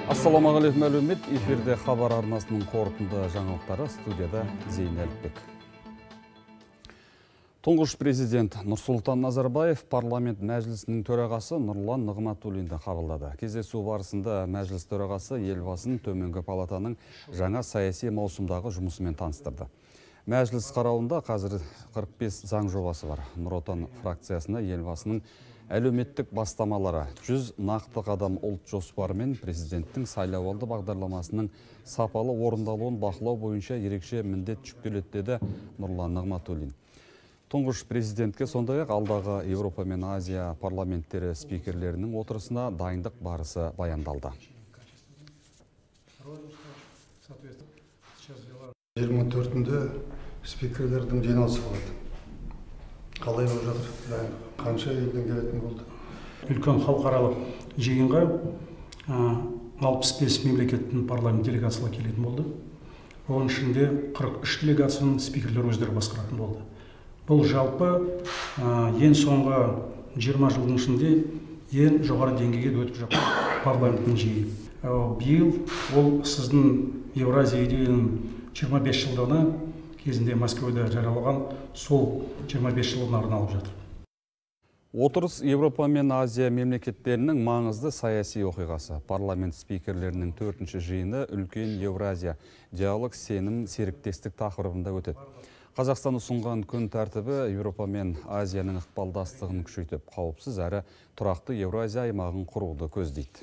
Ассаламағалейкум әлеумет, эфирде хабар арнасының қорытынды жаңалықтары, студияда Зейін Әліпбек. Тұңғыш президент Нұрсұлтан Назарбаев парламент мәжілісінің төрағасы Нұрлан Нығматуллинді қабылдады. Кездесу барысында мәжіліс төрағасы елбасын төменгі палатаның жаңа саяси маусымдағы жұмысымен таныстырды. Мәжіліс қарауында қазір 45 заң жобасы бар. Нұр Отан фракциясына елбасының әлеуметтік бастамалары, 100 нақты қадам ұлт жоспары мен президенттің сайлауалды бағдарламасының сапалы орындалуын бақылау бойынша ерекше міндет жүктеледі деді Нұрлан Нығматуллин. Тұңғыш президентке сондай-ақ алдағы Еуропа мен Азия парламенттері спикерлерінің отырысына дайындық барысы баяндалды. 24-інде спикерлердің жиналысы болады. Қалай болып жатыр? Қанша елден келетін болды? Үлкен халықаралық жиынға 65 мемлекеттің парламент делегациялары келетін болды. Оның ішінде 43 делегацияның спикерлер өздері басқаратын болды. Бұл жалпы ең соңғы 20 жылдың ішінде ең жоғары деңгейге өтіп жатқан парламенттің жиыны. Биыл ол сіздің Евразия идеяның 25 жылдығына кезінде Москвада жариялаған сол 25 жылдығына арналып жатыр. Отырыс Еуропа мен Азия мемлекеттерінің маңызды саяси оқиғасы. Парламент спикерлерінің 4-ші жиыны үлкен Евразия диалог сенім серіктестік тақырыбында өтеді. Қазақстан ұсынған күн тәртібі Еуропа мен Азияның ықпалдастығын күшейтіп, қауіпсіз әрі тұрақты Евразия аймағын құруды көздейді.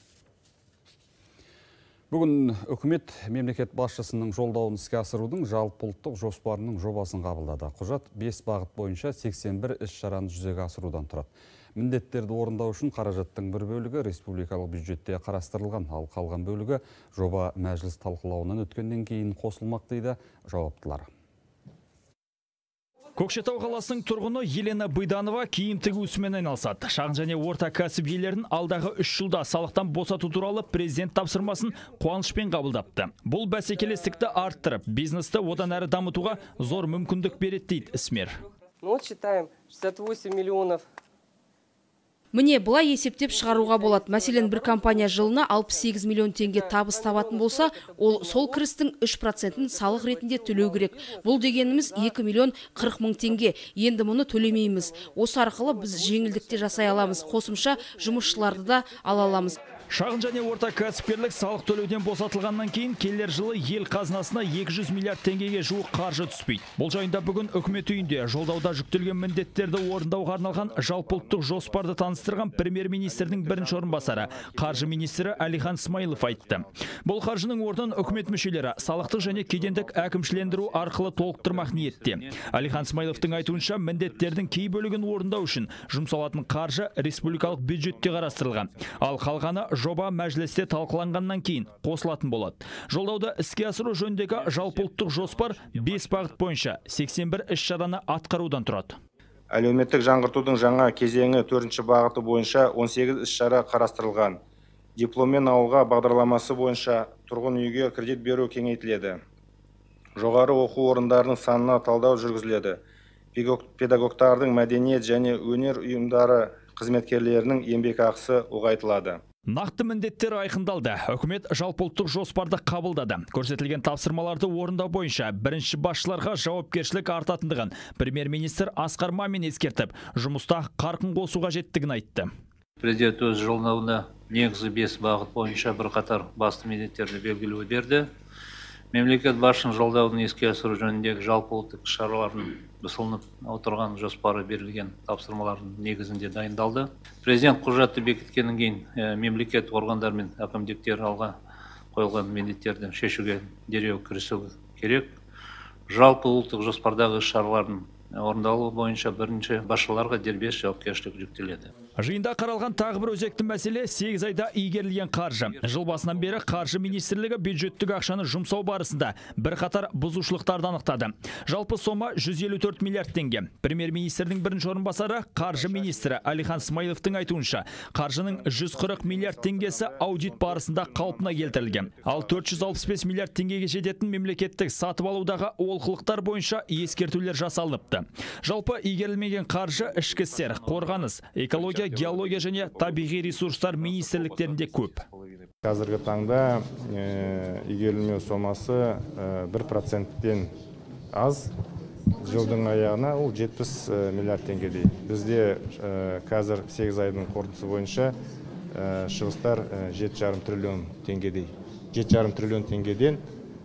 Бүгін үкімет мемлекет басшысының жолдауын іске асырудың жалпыұлттық жоспарының жобасын қабылдады. Құжат 5 бағыт бойынша 81 іс-шараны жүзеге асырудан тұрады. Міндеттерді орындау үшін қаражаттың бір бөлігі республикалық бюджетте қарастырылған, ал қалған бөлігі жоба мәжіліс талқылауынан өткеннен кейін қосылмақ дейді жауаптылар. Көкшетау қаласының тұрғыны Елена Быданова киім тігу ісімен айналысады. Шағын және орта кәсіп иелерін алдағы 3 жылда салықтан босату туралы президент тапсырмасын қуанышпен қабылдапты. Бұл бәсекелестікті арттырып, бизнесті одан әрі дамытуға зор мүмкіндік береді дейді ісмер. Считаем 68 миллионов. Міне, бұлай есептеп шығаруға болады. Мәселен, бір компания жылына 68 миллион теңге табыс табатын болса, ол сол кірістің 3%-ін салық ретінде төлеу керек. Бұл дегеніміз 2 миллион 40 мың теңге. Енді мұны төлемейміз. Осы арқылы біз жеңілдікте жасай аламыз. Қосымша жұмысшыларды да ала аламыз. Шағын және орта кәсіпкерлік салық төлеуден босатылғаннан кейін келер жылы ел қазынасына 200 миллиард теңгеге жуық қаржы түспейді. Бұл жайында бүгін үкімет үйінде жолдауда жүктелген міндеттерді орындауға арналған жалпыұлттық жоспарды таныстырған премьер-министрдің бірінші орынбасары, қаржы министрі Әлихан Смайылов айтты. Бұл қаржының орнын үкімет мүшелері салықтық және кедендік әкімшілендіру арқылы толықтырмақ ниетте. Әлихан Смайыловтың айтуынша міндеттердің кей бөлігін орындау үшін жұмсалатын қаржы республикалық бюджетте қарастырылған. Ал қалғаны жоба мәжілісте талқыланғаннан кейін қосылатын болады. Жолдауда іске асыру жөніндегі жалпыұлттық жоспар 5 бағыт бойынша 81 іс-шараны атқарудан тұрады. Әлеуметтік жаңғыртудың жаңа кезеңі 4-ші бағыты бойынша 18 іс-шара қарастырылған. Дипломмен ауылға бағдарламасы бойынша тұрғын үйге кредит беру кеңейтіледі. Жоғары оқу орындарының санына талдау жүргізіледі. Педагогтардың мәдениет және өнер ұйымдары қызметкерлерінің еңбекақысы ұлғайтылады. Нақты міндеттер айқындалды. Үкімет жалпыұлттық жоспарды қабылдады. Көрсетілген тапсырмаларды орындау бойынша бірінші басшыларға жауапкершілік артатындығын премьер-министр Асқар Мамин ескертіп, жұмыста қарқын қосу қажеттігін айтты. Президент өз жолдауында негізгі 5 бағыт бойынша бірқатар басты міндеттерді белгілеуді берді. Мемлекет басшының жолдауын іске асыру жөніндегі жалпыұлттық шаралардың ұсынылып отырған жоспары берілген тапсырмалардың негізінде дайындалды. Президент құжатты бекіткеннен кейін мемлекет органдар мен әкімдіктер алға қойылған міндеттерді шешуге дереу кірісу керек. Жалпыұлттық жоспардағы шаралардың орындалуы бойынша бірінші басшыларға дербес жауапкершілік жүктеледі. Жиында қаралған тағы бір өзекті мәселе 8 айда игерілген қаржы. Жыл басынан бері қаржы министрлігі бюджеттік ақшаны жұмсау барысында бірқатар бұзушылықтарды анықтады. Жалпы сома 154 миллиард теңге. Премьер-министрдің бірінші орынбасары қаржы министрі Әлихан Смайыловтың айтуынша, қаржының 140 миллиард теңгесі аудит барысында қалпына келтірілген. Ал 465 миллиард теңгеге жететін мемлекеттік сатып алудағы олқылықтар бойынша ескертулер жасалыныпты. Жалпы игерілмеген қаржы ішкі істер, қорғаныс, экология, геология және табиғи ресурстар министрліктерінде көп. Қазіргі таңда игерілмеу сомасы 1%-тен аз. Жылдың аяғына ол 70 миллиард теңгедей. Бізде қазір 8 айдың қорытындысы бойынша шығыстар 7,5 триллион теңгедей. 7,5 триллион теңгеден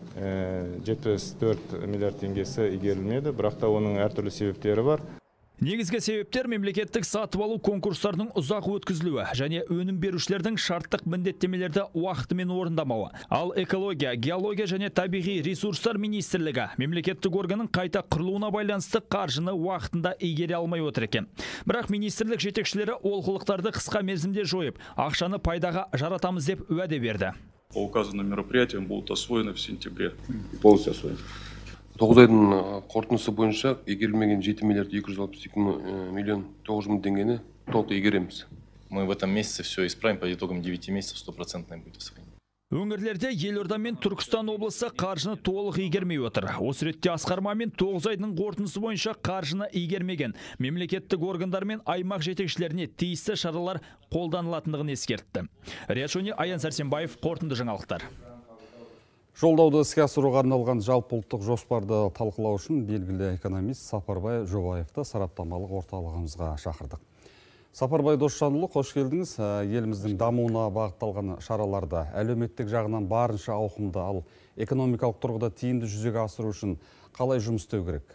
74 миллиард теңгесі игерілмеді, бірақ та оның әртүрлі себептері бар. Негізгі себептер мемлекеттік сатып алу конкурстарының ұзақ өткізілуі және өнім берушілердің шарттық міндеттемелерді уақытымен орындамауы. Ал экология, геология және табиғи ресурстар министрлігі мемлекеттік органның қайта құрылуына байланысты қаржыны уақытында игере алмай отыр екен. Бірақ министрлік жетекшілері олқылықтарды қысқа мерзімде жойып, ақшаны пайдаға жаратамыз деп уәде берді. По указанным мероприятиям будут освоены в сентябре. Полностью освоены. 9 айдың қорытындысы бойынша игерілмеген 7 миллиард 262 миллион 900 мың теңгені толық игереміз. Мы в этом месяце все исправим, по итогам 9 месяцев 100% будет освоение. Өңірлерде Елорда мен Түркістан облысы қаржыны толық игермей отыр. Осы ретте Асқар Мамин 9 айдың қорытындысы бойынша қаржыны игермеген мемлекеттік органдар мен аймақ жетекшілеріне тиісті шаралар қолданылатындығын ескертті. Риат-Шони, Аян Сәрсенбаев, қорытынды жаңалықтар. Жолдауды іске асыруға арналған жалпыұлттық жоспарды талқылау үшін белгілі экономист Сапарбай Жобаевты сараптамалық орталығымызға шақырдық. Сапарбай Досжанұлы, қош келдіңіз. Еліміздің дамуына бағытталған шараларды әлеуметтік жағынан барынша ауқымды, ал экономикалық тұрғыда тиімді жүзеге асыру үшін қалай жұмыс істеу керек?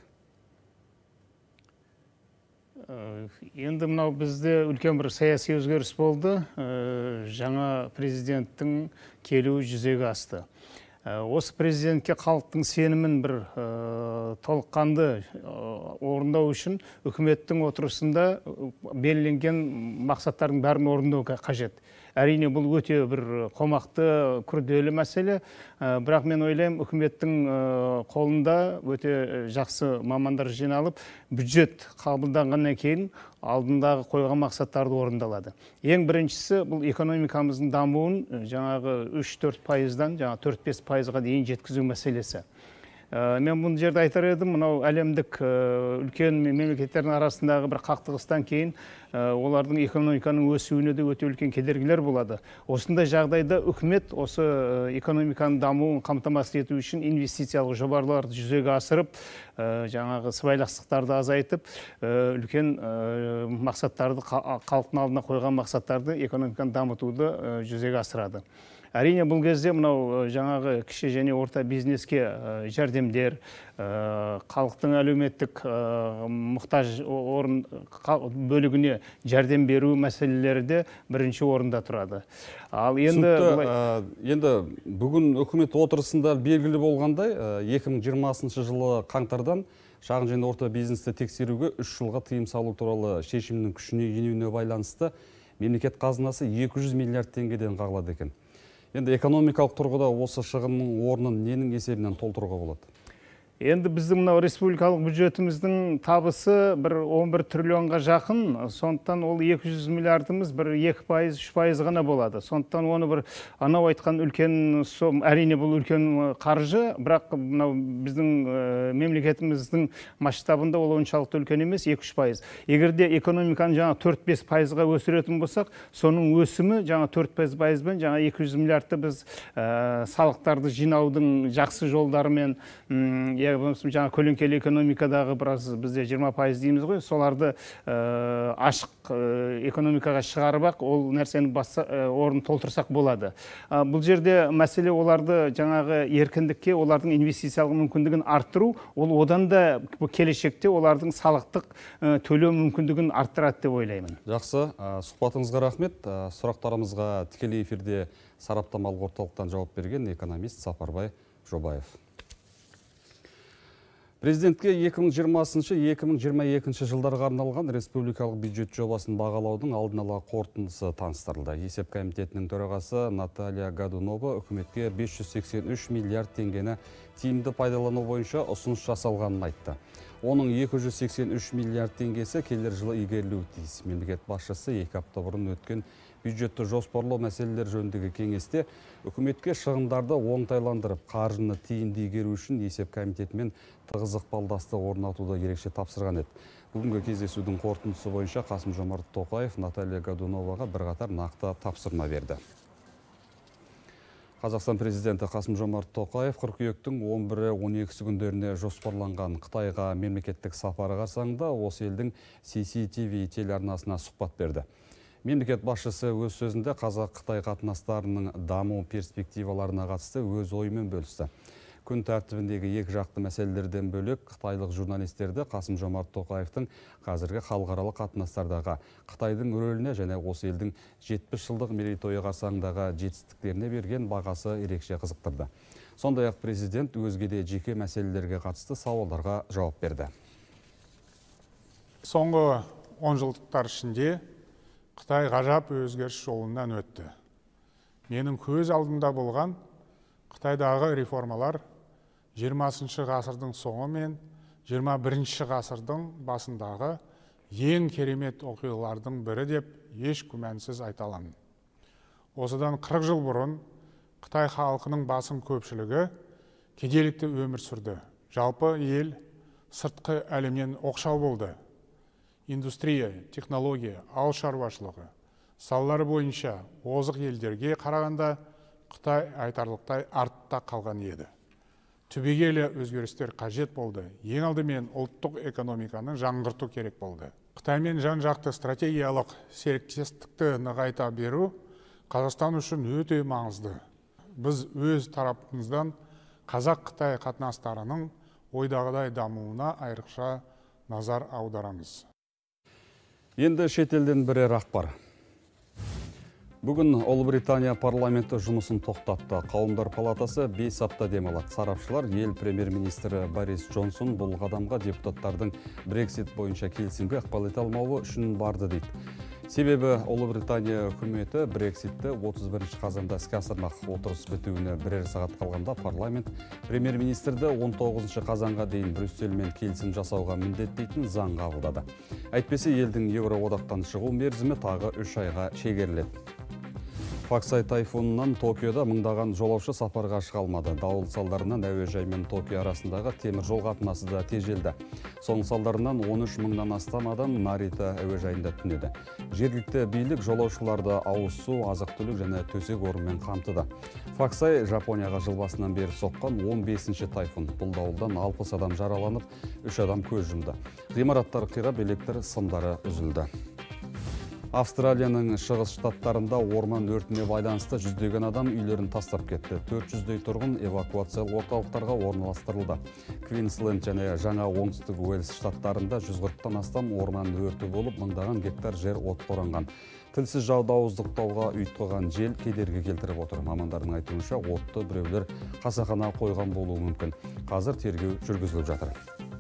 Енді мынау бізде үлкен бір саяси өзгеріс болды. Жаңа президенттің келуі жүзеге асты. Осы президентке халықтың сенімін бір толыққанды орындау үшін үкіметтің отырысында белгіленген мақсаттардың бәрін орындау қажет. Әрине бұл өте бір қомақты, күрделі мәселе, бірақ мен ойлаймын, үкіметтің қолында өте жақсы мамандар жиналып, бюджет қабылданғаннан кейін алдындағы қойған мақсаттарды орындалады. Ең біріншісі бұл экономикамыздың дамуын жаңағы 3-4%-дан 4-5%-ға дейін жеткізу мәселесі. Мен бұл жерде айтар едім, мынау әлемдік үлкен мемлекеттердің арасындағы бір қақтығыстан кейін олардың экономиканың өсуіне де өте үлкен кедергілер болады. Осындай жағдайда үкімет осы экономиканың дамуын қамтамасыз ету үшін инвестициялық жобаларды жүзеге асырып, жаңағы сыбайластықтарды азайтып, үлкен мақсаттарды, халықтың алдына қойған мақсаттарды, экономиканы дамытуды жүзеге асырады. Әрине бұл кезде мынау жаңағы кіші және орта бизнеске жәрдемдер, халықтың әлеуметтік мұқтаж бөлігіне жәрдем беру мәселелері де бірінші орында тұрады. Ал енді бүгін үкімет отырысында белгілі болғандай, 2020 жылы қаңтардан шағын және орта бизнесті тексеруге 3 жылға тыйым салу туралы шешімнің күшіне енуіне байланысты мемлекет қазынасы 200 миллиард теңгеден қағылады екен. Енді экономикалық тұрғыда осы шығынның орнын ненің есебінен толтыруға болады? Енді біздің мынау республикалық бюджетіміздің табысы бір 11 триллионға жақын, сондықтан ол 200 миллиардымыз бір 2%, 3% ғана болады. Сондықтан оны бір анау айтқан үлкен сом, әрине бұл үлкен қаржы, бірақ мынау біздің мемлекетіміздің масштабында ол оншалықты үлкен емес, 2-3%. Егерде экономиканы жаңа 4-5%-ға өсіретін болсақ, соның өсімі жаңа 4-5%-бен жаңа 200 миллиардты біз салықтарды жинаудың жақсы жолдарымен, жаңа көлеңкелі экономикадағы біраз бізде 20% дейміз ғой, соларды ашық экономикаға шығарып, ол нәрсені орын толтырсақ болады. Бұл жерде мәселе оларды жаңағы еркіндікке, олардың инвестициялық мүмкіндігін арттыру, ол одан да келешекте олардың салықтық төлеу мүмкіндігін арттырады деп ойлаймын. Жақсы, сұхбатыңызға рахмет. Сұрақтарымызға тікелей эфирде сараптамалық орталықтан жауап берген экономист Сапарбай Жобаев. Президентке 2020-2022 жылдарға арналған республикалық бюджет жобасын бағалаудың алдын ала қорытындысы таныстырылды. Есеп комитетінің төрағасы Наталья Годунова үкіметке 583 миллиард теңгені тиімді пайдалану бойынша ұсыныс жасалғанын айтты. Оның 283 миллиард теңгесі келер жылы игерілуі тиіс. Мемлекет басшысы 2 апта бұрын өткен бюджетті жоспарлау мәселелер жөніндегі кеңесте үкіметке шығындарды оңтайландырып, қаржыны тиімді игеру үшін есеп комитетімен тығыз ықпалдастық орнатуды ерекше тапсырған еді. Бүгінгі кездесудің қорытындысы бойынша Қасым-Жомарт Тоқаев Наталья Годуноваға бірқатар нақты тапсырма берді. Қазақстан президенті Қасым-Жомарт Тоқаев қыркүйектің 11-12 күндеріне жоспарланған Қытайға мемлекеттік сапары қарсаңында осы елдің CCTV телеарнасына сұхбат берді. Мемлекет басшысы өз сөзінде Қазақ-Қытай қатынастарының даму перспективаларына қатысты өз ойымен бөлісті. Күн тәртібіндегі екі жақты мәселелерден бөлек қытайлық журналистерді Қасым-Жомарт Тоқаевтың қазіргі халықаралық қатынастардағы Қытайдың рөліне және осы елдің 70 жылдық мерейтойы қарсаңындағы жетістіктеріне берген бағасы ерекше қызықтырды. Сондай-ақ президент өзге де жеке мәселелерге қатысты сауалдарға жауап берді. Соңғы 10 жылдықтар ішінде Қытай ғажап өзгеріс жолынан өтті. Менің көз алдымда болған Қытайдағы реформалар 20 ғасырдың соңы мен 21 ғасырдың басындағы ең керемет оқиғалардың бірі деп еш күмәнсіз айта аламын. Осыдан 40 жыл бұрын Қытай халқының басым көпшілігі кедейлікте өмір сүрді. Жалпы ел сыртқы әлемнен оқшау болды. Индустрия, технология, ауыл шаруашылығы салалары бойынша озық елдерге қарағанда Қытай айтарлықтай артта қалған еді. Түбегейлі өзгерістер қажет болды. Ең алдымен ұлттық экономиканы жаңғырту керек болды. Қытаймен жан-жақты стратегиялық серіктестікті нығайта беру Қазақстан үшін өте маңызды. Біз өз тарапымыздан Қазақ-Қытай қатынастарының ойдағыдай дамуына айрықша назар аударамыз. Енді шетелден бірер ақпар. Бүгін Ұлыбритания парламенті жұмысын тоқтатты. Қауымдар палатасы 5 апта демалады. Сарапшылар ел премьер-министрі Борис Джонсон бұл қадамға депутаттардың Брексит бойынша келісімге ықпал ете алмауы үшін барды дейді. Себебі Ұлыбритания үкіметі Брекситті 31 қазанда іске асырмақ. Отырыс бітуіне бірер сағат қалғанда парламент премьер-министрді 19 қазанға дейін Брюссельмен келісім жасауға міндеттейтін заң қабылдады. Әйтпесе елдің Еуроодақтан шығу мерзімі тағы 3 айға шегеріледі. Факсай тайфунынан Токиода мыңдаған жолаушы сапарға шыға алмады. Дауыл салдарынан әуежай мен Токио арасындағы темір жол қатынасы да тежелді. Соның салдарынан 13 мыңнан астам адам Нарита әуежайында түнеді. Жергілікті билік жолаушыларды ауыз су, азық-түлік және төсек орынмен қамтыды. Факсай Жапонияға жыл басынан бері соққан 15-ші тайфун. Бұл дауылдан 60 адам жараланып, 3 адам көз жұмды. Ғимараттар қирап, электр сымдары үзілді. Австралияның шығыс штаттарында орман өртіне байланысты жүздеген адам үйлерін тастап кетті. 400-дей тұрғын эвакуациялық орталықтарға орналастырылды. Квинсленд және жаңа оңтүстік Уэльс штаттарында 140-тан астам орман өрті болып, мыңдаған гектар жер отқа оранған. Тілсіз жауды ауыздықтауға ұйтқыған жел кедергі келтіріп отыр. Мамандардың айтуынша отты біреулер қасақана қойған болуы мүмкін. Қазір тергеу жүргізіліп жатыр.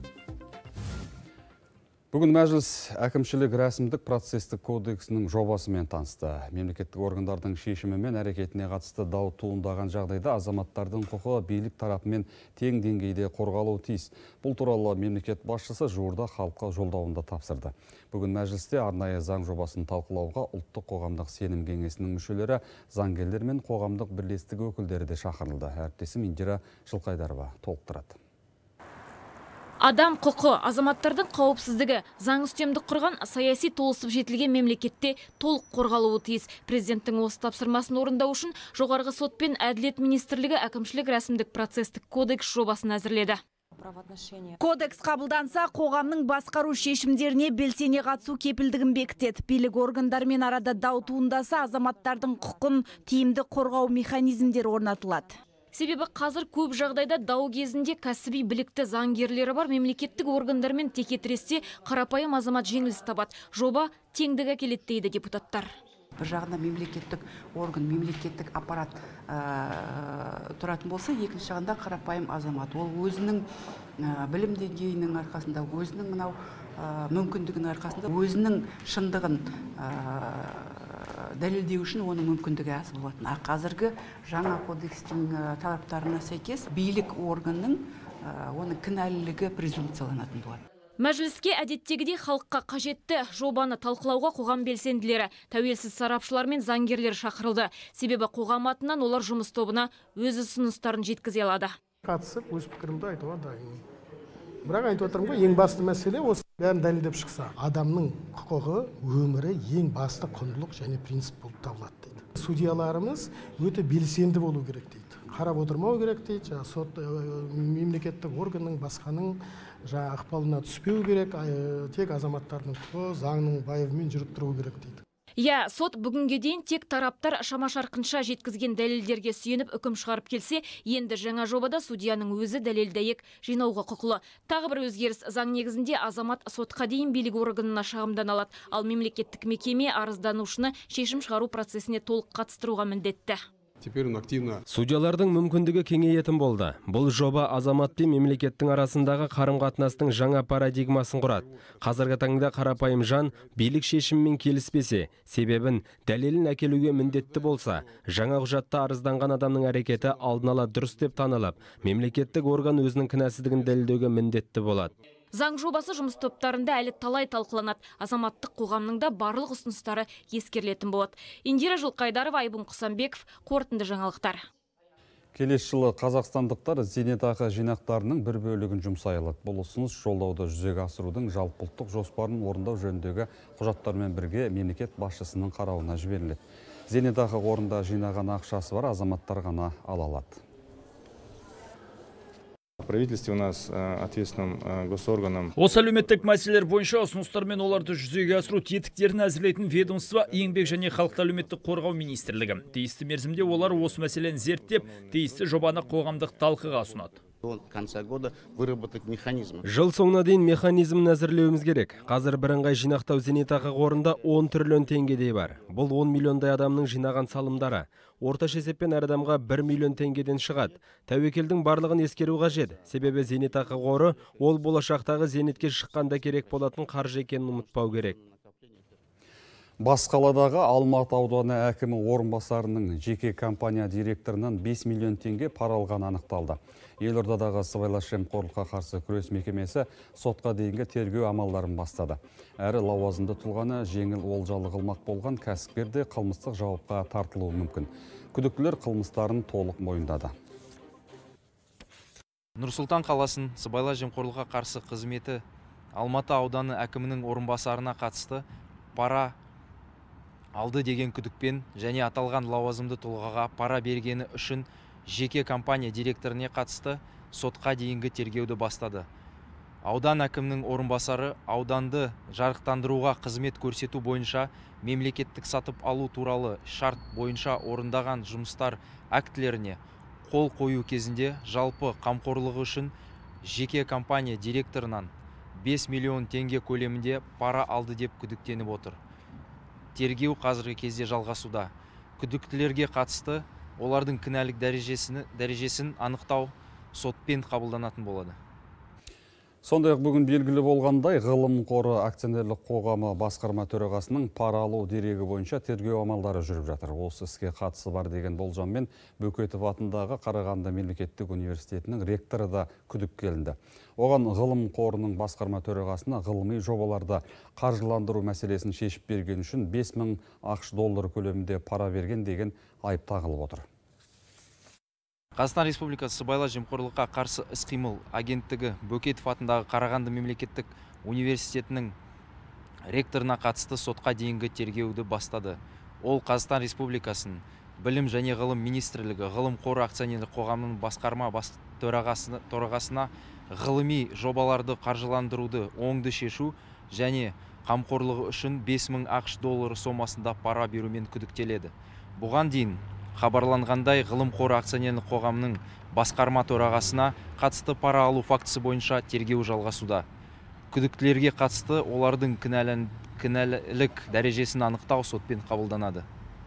Бүгін мәжіліс әкімшілік рәсімдік процестік кодексінің жобасымен танысты. Мемлекеттік органдардың шешімі мен әрекетіне қатысты дау туындаған жағдайда азаматтардың құқығы билік тарапымен тең деңгейде қорғалуы тиіс. Бұл туралы мемлекет басшысы жуырда халыққа жолдауында тапсырды. Бүгін мәжілісте арнайы заң жобасын талқылауға ұлттық қоғамдық сенім кеңесінің мүшелері, заңгерлер мен қоғамдық бірлестік өкілдері де шақырылды. Әріптесім Индира Жылқайдарова толықтырады. Адам құқы, азаматтардың қауіпсіздігі, заң үстемдік құрған саяси толысып жетілген мемлекетте толық қорғалуы тиіс. Президенттің осы тапсырмасын орындау үшін жоғарғы сот пен әділет министрлігі әкімшілік рәсімдік процестік кодекс жобасын әзірледі. Кодекс қабылданса, қоғамның басқару шешімдеріне белсене қатысу кепілдігін бекітеді. Билік органдармен арада дау туындаса, азаматтардың құқын тиімді қорғау механизмдері орнатылады. Себебі қазір көп жағдайда дау кезінде кәсіби білікті заңгерлері бар мемлекеттік органдармен текетіресте қарапайым азамат жеңіліс табады. Жоба теңдік әкеледі дейді депутаттар. Бір жағында мемлекеттік орган, мемлекеттік аппарат тұратын болса, екінші жағында қарапайым азамат. Ол өзінің білім деңгейінің арқасында, өзінің мүмкіндігінің арқасында, өзінің шындығын дәлелдеу үшін оның мүмкіндігі аз болатын. Қазіргі жаңа кодекстің талаптарына сәйкес билік органның оның кінәлілігі презумпцияланатын болады. Мәжіліске әдеттегідей халыққа қажетті жобаны талқылауға қоғам белсенділері, тәуелсіз сарапшылар мен заңгерлер шақырылды. Себебі қоғам атынан олар жұмыс тобына өз ұсыныстарын жеткізе алады. Қатысып, өз пікірімді айтуға дайынмын. Бірақ айтып отырмын ғой, ең басты мәселе осы бәрін дәлелдеп шықса, адамның құқығы, өмірі ең басты құндылық және принцип болып табылады дейді. судьяларымыз өте белсенді болу керек дейді. Қарап отырмау керек дейді. Жаңа сот мемлекеттік органның басқаның жаңа ықпалына түспеу керек, тек азаматтардың құқы заңның байыбымен жүріп тұру керек дейді. Иә, сот бүгінге дейін тек тараптар шама-шарқынша жеткізген дәлелдерге сүйеніп үкім шығарып келсе, енді жаңа жобада судьяның өзі дәлел-дәйек жинауға құқылы. Тағы бір өзгеріс, заң негізінде азамат сотқа дейін билік органына шағымдана алады, ал мемлекеттік мекеме арызданушыны шешім шығару процесіне толық қатыстыруға міндетті. Судьялардың мүмкіндігі кеңейетін болды. Бұл жоба азамат пен мемлекеттің арасындағы қарым-қатынастың жаңа парадигмасын құрады. Қазіргі таңда қарапайым жан билік шешімімен келіспесе, себебін дәлелін әкелуге міндетті болса, жаңа құжатта арызданған адамның әрекеті алдын ала дұрыс деп танылып, мемлекеттік орган өзінің кінәсіздігін дәлелдеуге міндетті болады. Заң жобасы жұмыс топтарында әлі талай талқыланады. Азаматтық қоғамның да барлық ұсыныстары ескерілетін болады. Индира Жылқайдарова, Айбын Құсанбеков, қорытынды жаңалықтар. Келесі жылы қазақстандықтар зейнетақы жинақтарының бір бөлігін жұмсай алады. Бұл ұсыныс жолдауды жүзеге асырудың жалпыұлттық жоспарын орындау жөніндегі құжаттармен бірге мемлекет басшысының қарауына жіберіледі. Зейнетақы қорында жинаған ақшасы бар азаматтар ғана ала алады. Правительстве у нас ответственным госорганом. Осы әлеуметтік мәселелер бойынша ұсыныстар мен оларды жүзеге асыру тетіктерін әзірлейтін ведомство еңбек және халықты әлеуметтік қорғау министрлігі. Тиісті мерзімде олар осы мәселені зерттеп, тиісті жобаны қоғамдық талқыға ұсынады. Жыл соңына дейін механизмін әзірлеуіміз керек. Қазір бірыңғай жинақтау зейнетақы қорында 10 триллион теңгедей бар. Бұл 10 миллиондай адамның жинаған салымдары. Орташа есеппен әр адамға 1 миллион теңгеден шығады. Тәуекелдің барлығын ескеру қажет. Себебі зейнетақы қоры ол болашақтағы зейнетке шыққанда керек болатын қаржы екенін ұмытпау керек. Бас қаладағы Алматы ауданы әкімі орынбасарының жеке компания директорынан 5 миллион теңге пара алғаны анықталды. Елордадағы сыбайлас жемқорлыққа қарсы күрес мекемесі сотқа дейінгі тергеу амалдарын бастады. Әрі лауазымды тұлғаны жеңіл олжалы қылмақ болған кәсіпкер де қылмыстық жауапқа тартылуы мүмкін. Күдіктілер қылмыстарын толық мойындады. Нұр-Сұлтан қаласын сыбайлас жемқорлыққа қарсы қызметі Алматы ауданы әкімінің орынбасарына қатысты пара алды деген күдікпен және аталған лауазымды тұлғаға пара бергені үшін жеке компания директоріне қатысты сотқа дейінгі тергеуді бастады. Аудан әкімінің орынбасары ауданды жарықтандыруға қызмет көрсету бойынша мемлекеттік сатып алу туралы шарт бойынша орындаған жұмыстар актілеріне қол қою кезінде жалпы қамқорлығы үшін жеке компания директорынан 5 миллион теңге көлемінде пара алды деп күдіктеніп отыр. Тергеу қазіргі кезде жалғасуда. Күдіктілерге қатысты олардың кінәлік дәрежесін анықтау сотпен қабылданатын болады. Сондай-ақ бүгін белгілі болғандай, Ғылым қоры акционерлік қоғамы басқарма төрағасының пара алу дерегі бойынша тергеу амалдары жүріп жатыр. Осы іске қатысы бар деген болжаммен Бөкетов атындағы Қарағанды мемлекеттік университетінің ректоры да күдікке алынды. Оған Ғылым қорының басқарма төрағасына ғылыми жобаларды қаржыландыру мәселесін шешіп берген үшін 5000 ақш доллары көлемінде пара берген деген айып тағылып отыр. Қазақстан Республикасы сыбайлас жемқорлыққа қарсы іс-қимыл агенттігі Бөкетов атындағы Қарағанды мемлекеттік университетінің ректорына қатысты сотқа дейінгі тергеуді бастады. Ол Қазақстан Республикасының Білім және ғылым министрлігі Ғылым қоры акционерлік қоғамының басқарма төрағасына ғылыми жобаларды қаржыландыруды оңды шешу және қамқорлығы үшін 5000 ақш доллары сомасында пара берумен күдіктеледі. Бұған дейін хабарланғандай, Ғылым қоры акционерлік қоғамының басқарма төрағасына қатысты пара алу фактісі бойынша тергеу жалғасуда. Күдіктілерге қатысты олардың кінәлілік дәрежесін анықтау сотпен қабылданады.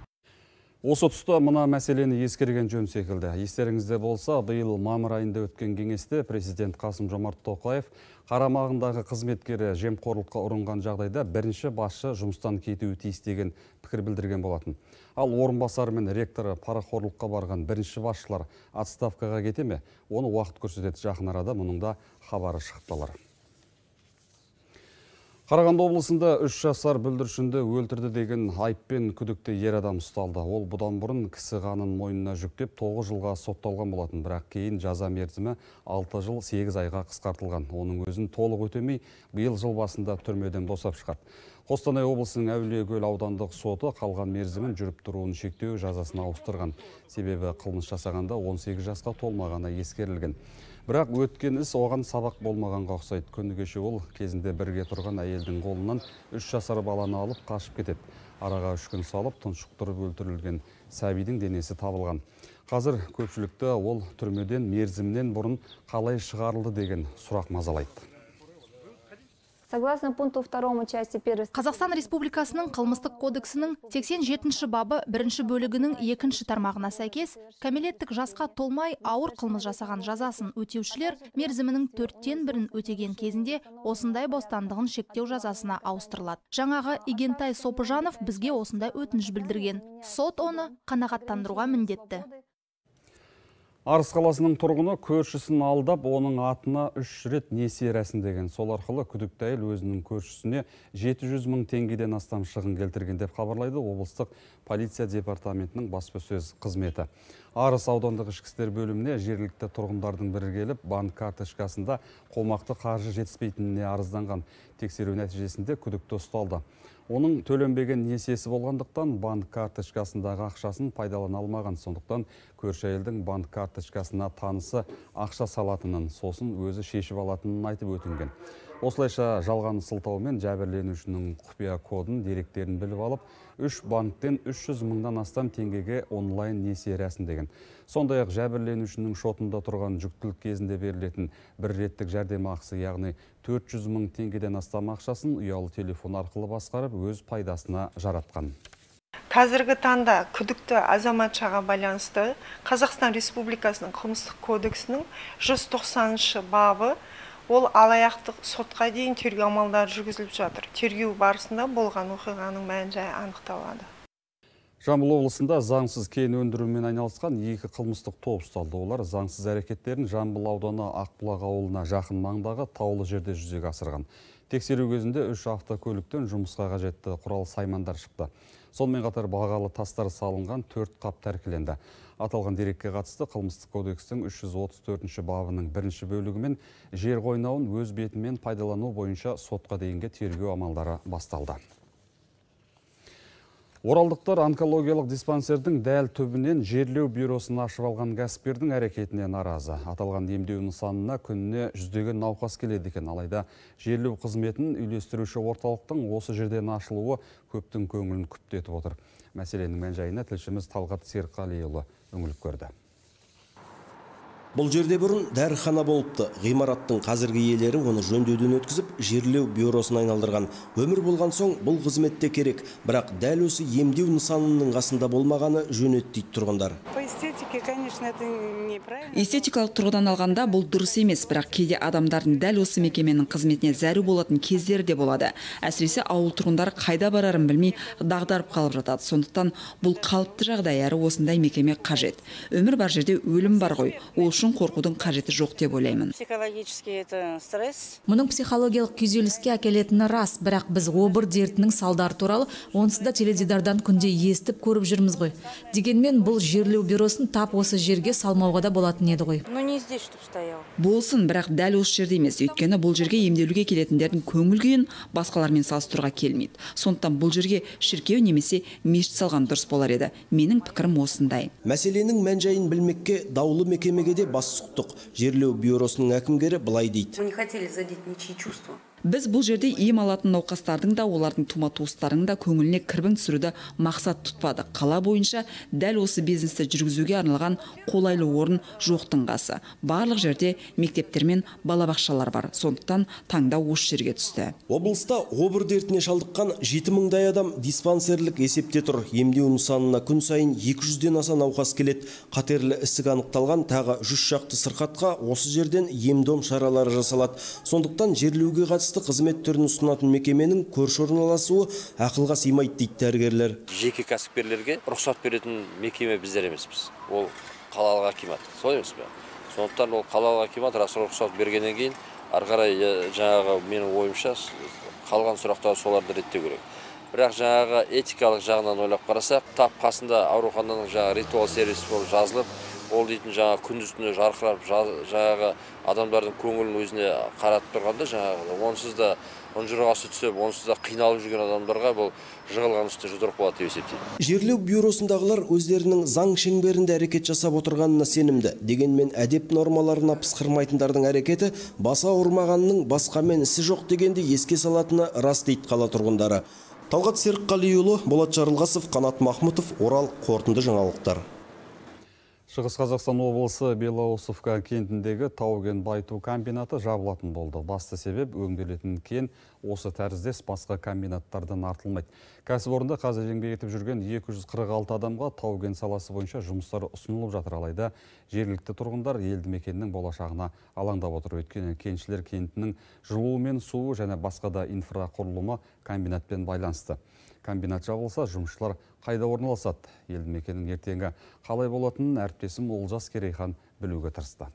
Осы тұста мұна мәселені ескерген жөн секілді. Естеріңізде болса, биыл мамыр айында өткен кеңесте президент Қасым-Жомарт Тоқаев қарамағындағы қызметкері жемқорлыққа ұрынған жағдайда бірінші басшы жұмыстан кетуі тиіс деген пікір білдірген болатын. Ал орынбасары мен ректоры парақорлыққа барған бірінші басшылар отставкаға кете ме? Оны уақыт көрсетеді. Жақын арада мұның да хабары шығып қалар. Қарағанды облысында 3 жасар бүлдіршінді өлтірді деген айыппен күдікті ер адам ұсталды. Ол бұдан бұрын кісі қанын мойнына жүктеп 9 жылға сотталған болатын, бірақ кейін жаза мерзімі 6 жыл 8 айға қысқартылған. Оның өзін толық өтемей, биыл жыл басында түрмеден босап шығады. Қостанай облысының Әулиекөл аудандық соты қалған мерзімін жүріп тұруын шектеу жазасын ауыстырған. Себебі қылмыс жасағанда 18 жасқа толмағаны ескерілген. Бірақ өткен іс оған сабақ болмағанға ұқсайды. Күні кеше ол кезінде бірге тұрған әйелдің қолынан 3 жасар баланы алып қашып кетеді. Араға 3 күн салып, тұншықтырып өлтірілген сәбидің денесі табылған. Қазір көпшілікті ол түрмеден мерзімнен бұрын қалай шығарылды деген сұрақ мазалайды. Согласно пункту 2 части 1 Қазақстан Республикасының қылмыстық кодексінің 87 бабы 1 бөлігінің 2 тармағына сәйкес, кәмелеттік жасқа толмай ауыр қылмыс жасаған жазасын өтеушілер мерзімінің 4-тен 1-ін өтеген кезінде осындай бостандығын шектеу жазасына ауыстырылады. Жаңағы Игентай Сопыжанов бізге осындай өтініш білдірген. Сот оны қанағаттандыруға міндетті. Арыс қаласының тұрғыны көршісін алдап, оның атына 3 рет несие рәсімдеген. Сол арқылы күдікті әйел өзінің көршісіне 700 мың теңгеден астам шығын келтірген деп хабарлайды облыстық полиция департаментінің баспасөз қызметі. Арыс аудандық ішкі істер бөліміне жергілікті тұрғындардың бірі келіп, банк карточкасында қомақты қаржы жетіспейтініне арызданған. Тексеру нәтижесінде күдікті ұсталды. Оның төленбеген несиесі болғандықтан банк карточкасындағы ақшасын пайдалана алмаған. Сондықтан көрші әйелдің банк карточкасына танысы ақша салатынын, сосын өзі шешіп алатынын айтып өтінген. Осылайша жалған сылтаумен жәбірленушінің құпия кодын, деректерін біліп алып, 3 банктен 300 мыңнан астам теңгеге онлайн несие рәсімдеген. Сондай-ақ жәбірленушінің шотында тұрған жүктілік кезінде берілетін бір реттік жәрдемақысы, яғни 400 мың теңгеден астам ақшасын ұялы телефон арқылы басқарып, өз пайдасына жаратқан. Қазіргі таңда күдікті азаматшаға байланысты Қазақстан Республикасының қылмыстық кодексінің 190 бабы ол алаяқтық сотқа дейін тергеу амалдары жүргізіліп жатыр. Тергеу барысында болған оқиғаның мән-жайы анықталады. Жамбыл облысында заңсыз кен өндірумен айналысқан 2 қылмыстық топ ұсталды. Олар заңсыз әрекеттерін Жамбыл ауданы Ақбұлақ ауылына жақын маңдағы таулы жерде жүзеге асырған. Тексеру кезінде 3 автокөліктен жұмысқа қажетті құрал саймандар шықты. Сонымен қатар бағалы тастар салынған 4 қап тәркіленді. Аталған дерекке қатысты қылмыстық кодекстің 334 бабының 1 бөлігімен жер қойнауын өз бетімен пайдалану бойынша сотқа дейінгі тергеу амалдары басталды. Оралдықтар онкологиялық диспансердің дәл түбінен жерлеу бюросын ашып алған кәсіпкердің әрекетіне наразы. Аталған емдеу нысанына күніне жүздеген науқас келеді екен. Алайда жерлеу қызметін үйлестіруші орталықтың осы жерден ашылуы көптің көңілін күптетіп отыр. Мәселенің мән-жайына тілшіміз Талғат Серқалиұлы үңіліп көрді. Бұл жерде бұрын дәріхана болыпты. Ғимараттың қазіргі иелері оны жөндеуден өткізіп, жерлеу бюросын айналдырған. Өмір болған соң бұл қызметте керек, бірақ дәл осы емдеу нысанының қасында болмағаны жөн ет дейді тұрғындар. Эстетикалық тұрғыдан алғанда бұл дұрыс емес, бірақ кейде адамдардың дәл осы мекеменің қызметіне зәру болатын кездері де болады. Әсіресе ауыл тұрғындары қайда барарын білмей дағдарып қалып жатады. Сондықтан бұл қалыпты жағдай, әрі осындай мекеме қажет. Өмір бар жерде өлім бар ғой. Ол үшін қорқудың қажеті жоқ деп ойлаймын. Мұның психологиялық күйзеліске әкелетіні рас, бірақ біз обыр дертінің салдары туралы онсыз да теледидардан күнде естіп көріп жүрміз ғой. Дегенмен бұл жерлеу бюросын тап осы жерге салмауға да болатын еді ғой. Болсын, бірақ дәл осы жерде емес. Өйткені бұл жерге емделуге келетіндердің көңіл күйін басқалармен салыстыруға келмейді. Сондықтан бұл жерге шіркеу немесе мешіт салған дұрыс болар еді. Менің пікірім осындай. Мәселенің мән-жайын білмекке даулы мекемеге де бас сұқтық. Жерлеу бюросының әкімгері былай дейді. Біз бұл жерде ем алатын науқастардың да, олардың тума-туыстарының да көңіліне кірбің түсіруді мақсат тұтпады. Қала бойынша дәл осы бизнесті жүргізуге арналған қолайлы орын жоқтың қасы. Барлық жерде мектептер мен балабақшалар бар. Сондықтан таңдау осы жерге түсті. Облыста обыр дертіне шалдыққан 7 мыңдай адам диспансерлік есепте тұр. Емдеу нысанына күн сайын 200-ден аса науқас келеді. Қатерлі ісік анықталған тағы 100 шақты сырқатқа осы жерден ем-дом шаралары жасалады. Сондықтан жерлеуге қатысты қызмет түрін ұсынатын мекеменің көрші орналасуы ақылға сыймайды дейді дәрігерлер. Жеке кәсіпкерлерге рұқсат беретін мекеме біздер емеспіз. Ол қалалық акимат. Солай емес пе? Сондықтан ол қалалық акимат рұқсат бергеннен кейін ары қарай жаңағы менің ойымша қалған сұрақтар соларды реттеу керек. Бірақ жаңағы этикалық жағынан ойлап қарасақ, тап қасында аурухананың жаңағы ритуал сервис болып жазылып, ол дейтін жаңағы күндіз түні жарқырап жаңағы адамдардың көңілін өзіне қаратып тұрғанда жаңағы онсыз да ұнжырғасы түсіп, онсыз да қиналып жүрген адамдарға бұл жығылған үсті жұдырық болады деп есептейді. Жерлеу бюросындағылар өздерінің заң шеңберінде әрекет жасап отырғанына сенімді. Дегенмен әдеп нормаларына пысқырмайтындардың әрекеті баса ауырмағанның басқамен ісі жоқ дегенде еске салатыны рас дейді қала тұрғындары. Талғат Серікқалиұлы, Болат Жарылғасов, Қанат Махмұтов, Орал, қорытынды жаңалықтар. Шығыс Қазақстан облысы Белоусовка кентіндегі тау-кен байыту комбинаты жабылатын болды. Басты себеп өңделетін кен осы тәріздес басқа комбинаттардан артылмайды. Кәсіпорында қазір еңбек етіп жүрген 246 адамға тау-кен саласы бойынша жұмыстар ұсынылып жатыр. Алайда жергілікті тұрғындар елді мекеннің болашағына алаңдап отыр. Өйткені кеншілер кентінің жылуы мен суы және басқа да инфрақұрылымы комбинатпен байланысты. Комбинат жабылса, жұмысшылар қайда орналасады? Елді мекеннің ертеңі қалай болатынын әріптесім Олжас Керейхан білуге тырысты.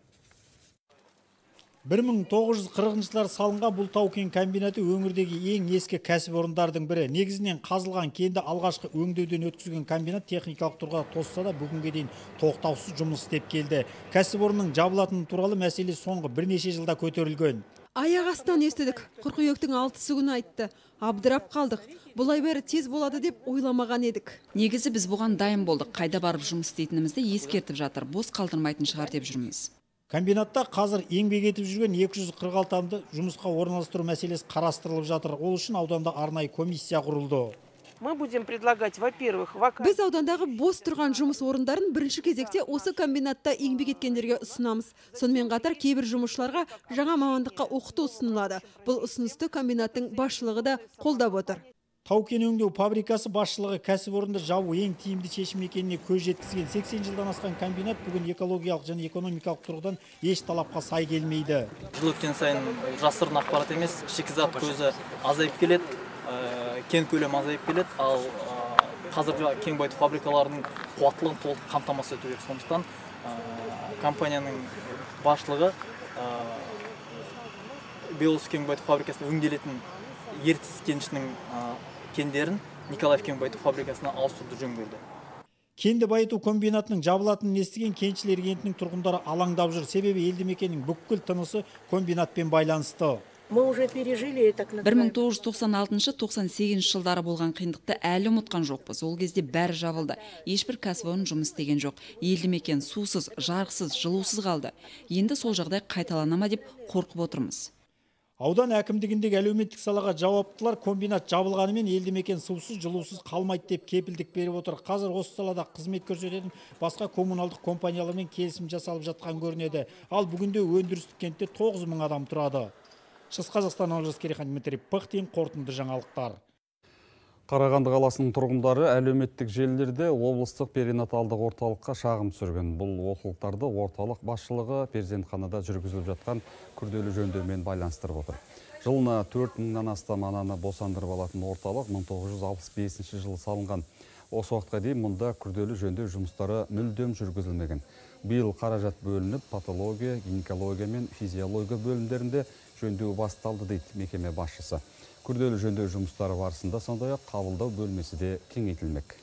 1940-жылдар салынған бұл тау-кен комбинаты өңірдегі ең ескі кәсіпорындардың бірі. Негізінен қазылған кенді алғашқы өңдеуден өткізген комбинат техникалық тұрғыда тозса да бүгінге дейін тоқтаусыз жұмыс істеп келді. Кәсіпорынның жабылатыны туралы мәселе соңғы бірнеше жылда көтерілген. Аяқ астынан естідік. Қыркүйектің 6-сы күні айтты. Абдырап қалдық. Бұлай бәрі тез болады деп ойламаған едік. Негізі біз бұған дайын болдық. Қайда барып жұмыс істейтінімізді ескертіп жатыр. Бос қалдырмайтын шығар деп жүрміз. Комбинатта қазір еңбек етіп жүрген 246 адамды жұмысқа орналастыру мәселесі қарастырылып жатыр. Ол үшін ауданда арнайы комиссия құрылды. Мы будем предлагать, во-первых, біз аудандағы бос тұрған жұмыс орындарын бірінші кезекте осы комбинатта еңбек еткендерге ұсынамыз. Сонымен қатар кейбір жұмысшыларға жаңа мамандыққа оқыту ұсынылады. Бұл ұсынысты комбинаттың басшылығы да қолдап отыр. Тау-кен өңдеу фабрикасы басшылығы кәсіпорынды жабу ең тиімді шешім екеніне көз жеткізген. 80 жылдан асқан комбинат бүгін экологиялық және экономикалық тұрғыдан еш талапқа сай келмейді. Жыл өткен сайын жасырын ақпарат емес, шикізат көзі азайып келеді, кен көлемі азайып келеді, ал қазіргі кен байыту фабрикаларының қуаттылығын толық қамтамасыз ету керек. Сондықтан компанияның басшылығы Белоусов кен байыту фабрикасында өңделетін ертіс кенішінің кендерін Николаев кен байыту фабрикасына ауыстыруды жөн көрді. Кенді байыту комбинатының жабылатынын естіген кеншілер кентінің тұрғындары алаңдап жүр. Себебі елді мекеннің бүкіл тынысы комбинатпен байланысты. 1996-98 жылдары болған қиындықты әлі ұмытқан жоқпыз. Ол кезде бәрі жабылды. Ешбір кәсіпорын жұмыс істеген жоқ. Елді мекен сусыз, жарықсыз, жылусыз қалды. Енді сол жағдай қайталана ма деп қорқып отырмыз. Аудан әкімдігіндегі әлеуметтік салаға жауаптылар комбинат жабылғанымен елді мекен сусыз, жылусыз қалмайды деп кепілдік беріп отыр. Қазір осы салада қызмет көрсететін басқа коммуналдық компаниялармен келісім жасалып жатқан көрінеді. Ал бүгінде өндірістік кентте 9 мың адам тұрады. Шығыс Қазақстан Олжас Керейхан, Дмитрий Пыхтин, қорытынды жаңалықтар. Қарағанды қаласының тұрғындары әлеуметтік желілерде облыстық перинаталдық орталыққа шағым түсірген. Бұл олқылықтарды орталық басшылығы перзентханада жүргізіліп жатқан күрделі жөндеумен байланыстырып отыр. Жылына 4 мыңнан астам ананы босандырып алатын орталық 1965 жылы салынған. Осы уақытқа дейін мұнда күрделі жөндеу жұмыстары мүлдем жүргізілмеген. Биыл қаражат бөлініп, патология, гинекология мен физиология бөлімдерінде жөндеу басталды дейді мекеме басшысы. Күрделі жөндеу жұмыстары барысында сондай-ақ қабылдау бөлмесі де кеңейтілмек.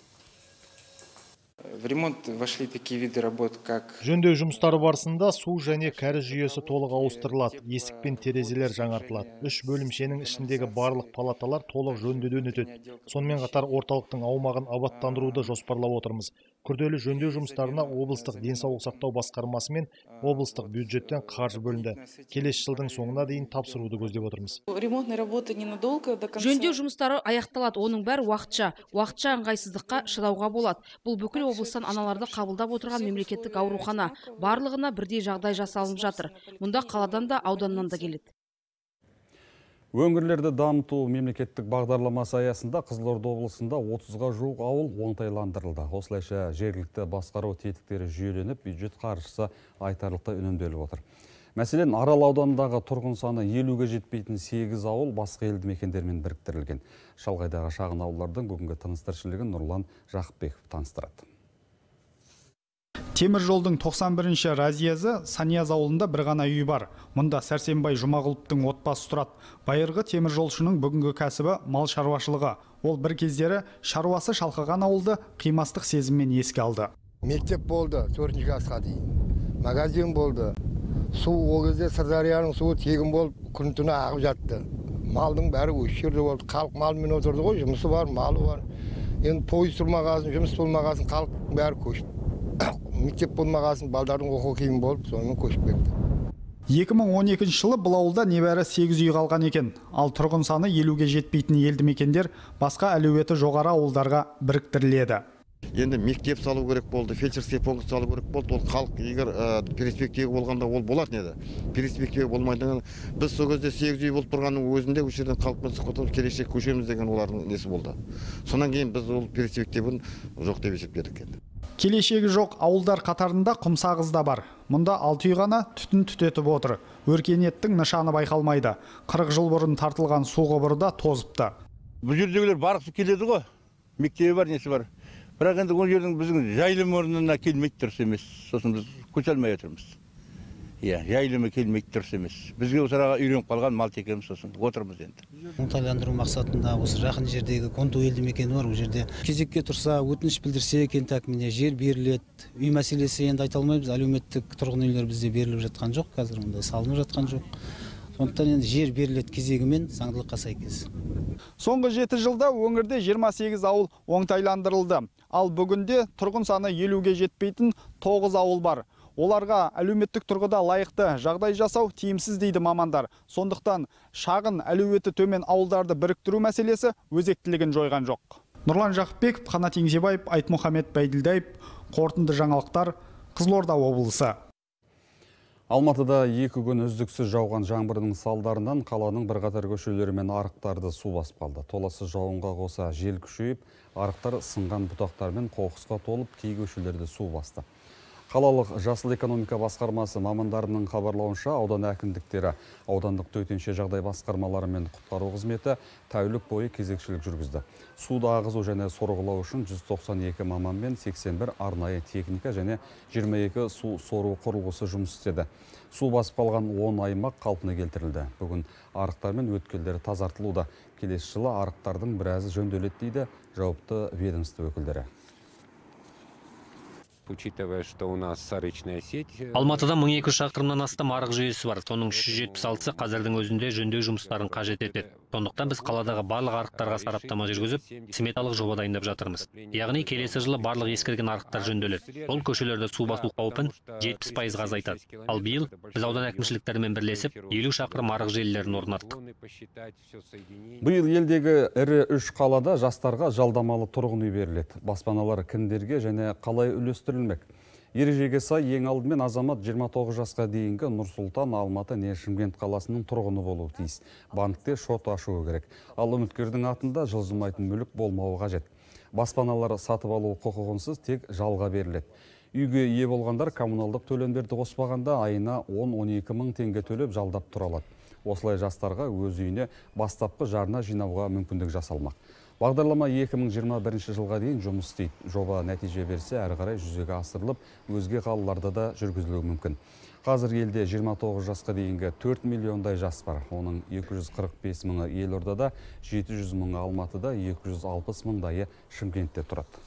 В ремонт вошли такие виды работ, как... Жөндеу жұмыстары барысында су және кәріз жүйесі толық ауыстырылады, есік пен терезелер жаңартылады. 3 бөлімшенің ішіндегі барлық палаталар толық жөндеуден өтеді. Сонымен қатар орталықтың аумағын абаттандыруды жоспарлап отырмыз. Күрделі жөндеу жұмыстарына облыстық денсаулық сақтау басқармасы мен облыстық бюджеттен қаржы бөлінді. Келесі жылдың соңына дейін тапсыруды көздеп отырмыз. Жөндеу жұмыстары аяқталады, оның бәрі уақытша ыңғайсыздыққа шыдауға болады. Бұл бүкіл облыстан аналарды қабылдап отырған мемлекеттік аурухана. Барлығына бірдей жағдай жасалынып жатыр. Мұнда қаладан да ауданнан да келеді. Өңірлерді дамыту мемлекеттік бағдарламасы аясында Қызылорда облысында 30-ға жуық ауыл оңтайландырылды. Осылайша жергілікті басқару тетіктері жүйеленіп, бюджет қаржысы айтарлықтай үнемделіп отыр. Мәселен, Арал ауданындағы тұрғын саны 50-ге жетпейтін 8 ауыл басқа елді мекендермен біріктірілген. Шалғайдағы шағын ауылдардың бүгінгі тыныс-тіршілігін Нұрлан Жақыпбеков таныстырады. Темір жолдың 91-ші разъезі Санияз ауылында бір ғана үй бар. Мұнда Сәрсенбай Жұмағұловтың отбасы тұрады. Байырғы темір жолшының бүгінгі кәсібі мал шаруашылығы. Ол бір кездері шаруасы шалқыған ауылды қимастық сезіммен еске алды. Мектеп болды 4-ші классқа дейін. Магазин болды. Су ол кезде Сырдарияның суы тегін болып, күн-түні ағып жатты. Малдың бәрі осы жерде болды. Халық малмен отырды ғой, жұмысы бар, малы бар. Енді пойыз тұрмағасын, жұмыс болмағасын, халық бәрі көшті. Мектеп болмағасын, балдардың оқу киім болып, сонымен көшіп кетті. 2012 жылы бұл ауылда небәрі 8 үй қалған екен. Ал тұрғын саны 50-ге жетпейтін елді мекендер басқа әлеуеті жоғары ауылдарға біріктіріледі. Енді мектеп салу керек болды, фельдшерский пункт салу керек болды. Ол халық егер перспектива болғанда ол болатын еді. Перспектива болмайдан біз сол кезде 8 үй болып тұрғанның өзінде осы жерден халықпен сұхбаттасып келешек көшеміз деген олардың несі болды. Сонан кейін біз ол перспективаны жоқ деп есептедік енді. Келешегі жоқ ауылдар қатарында Құмсағыз да бар. Мұнда 6 үй ғана түтін түтетіп отыр. Өркениеттің нышаны байқалмайды. 40 жыл бұрын тартылған су құбыры да тозыпты. Бұл жердегілер барғысы келеді ғой. Мектебі бар, несі бар. Бірақ енді ол жердің біздің жайылым орнына келмейді, дұрыс емес. Сосын біз көше алмай отырмыз. Иә, жайылымы келмейді, дұрыс емес. Бізге осы араға үйреніп қалған мал текеміз, сосын отырмыз енді. Оңтайландыру мақсатында осы жақын жердегі Конту елді мекені бар, ол жерде кезекке тұрса, өтініш білдірсе, кент әкіміне жер беріледі. Үй мәселесі енді айта алмаймыз, әлеуметтік тұрғын үйлер бізде беріліп жатқан жоқ, қазір ондай салынып жатқан жоқ. Сондықтан енді жер беріледі кезегімен заңдылыққа сәйкес. Соңғы 7 жылда өңірде 28 ауыл оңтайландырылды. Ал бүгінде тұрғын саны 50-ге жетпейтін 9 ауыл бар. Оларға әлеуметтік тұрғыда лайықты жағдай жасау тиімсіз дейді мамандар. Сондықтан шағын әлеуеті төмен ауылдарды біріктіру мәселесі өзектілігін жойған жоқ. Нұрлан Жақыпбеков, Қанат Еңсебаев, Айтмұхамед Байділдаев, қорытынды жаңалықтар, Қызылорда облысы. Алматыда 2 күн үздіксіз жауған жаңбырдың салдарынан қаланың бірқатар көшелері мен арықтарды су басып қалды. Толассыз жауынға қоса жел күшейіп, арықтар сынған бұтақтармен қоқысқа толып, кей көшелерді су басты. Қалалық жасыл экономика басқармасы мамандарының хабарлауынша аудан әкімдіктері, аудандық төтенше жағдай басқармалары мен құтқару қызметі тәулік бойы кезекшілік жүргізді. Суды ағызу және сорғылау үшін 192 маман мен 81 арнайы техника және 22 су сору құрылғысы жұмыс істеді. Су басып қалған 10 аймақ қалпына келтірілді. Бүгін арықтар мен өткелдер тазартылуда. Келесі жылы арықтардың біразы жөнделеді дейді жауапты ведомство өкілдері. Учитывая, что у нас арычная сеть. Алматыда 1200 шақырымнан астам арық жүйесі бар. Соның 376-сы қазірдің өзінде жөндеу жұмыстарын қажет етеді. Сондықтан біз қаладағы барлық арықтарға сараптама жүргізіп, сметалық жоба дайындап жатырмыз. Яғни келесі жылы барлық ескірген арықтар жөнделеді. Ол көшелерді су басу қаупін 70%-ға азайтады. Ал биыл біз аудан әкімшіліктерімен бірлесіп 50 шақырым арық желілерін орнаттық. Биыл елдегі ірі 3 қалада жастарға жалдамалы тұрғын үй беріледі. Баспаналар кімдерге және қалай үлестірілмек? Ережеге сай ең алдымен азамат 29 жасқа дейінгі Нұр-Сұлтан, Алматы не Шымкент қаласының тұрғыны болуы тиіс. Банкте шот ашуы керек. Ал үміткердің атында жылжымайтын мүлік болмауы қажет. Баспаналар сатып алу құқығынсыз тек жалға беріледі. Үйге ие болғандар коммуналдық төлемдерді қоспағанда айына 10-12 мың теңге төлеп жалдап тұра алады. Осылай жастарға өз үйіне бастапқы жарна жинауға мүмкіндік жасалмақ. Бағдарлама 2021 жылға дейін жұмыс істейді. Жоба нәтиже берсе, әрі қарай жүзеге асырылып, өзге қалаларда да жүргізілуі мүмкін. Қазір елде 29 жасқа дейінгі 4 миллиондай жас бар. Оның 245 мыңы Елордада, 700 мыңы Алматыда, 260 мыңдайы Шымкентте тұрады.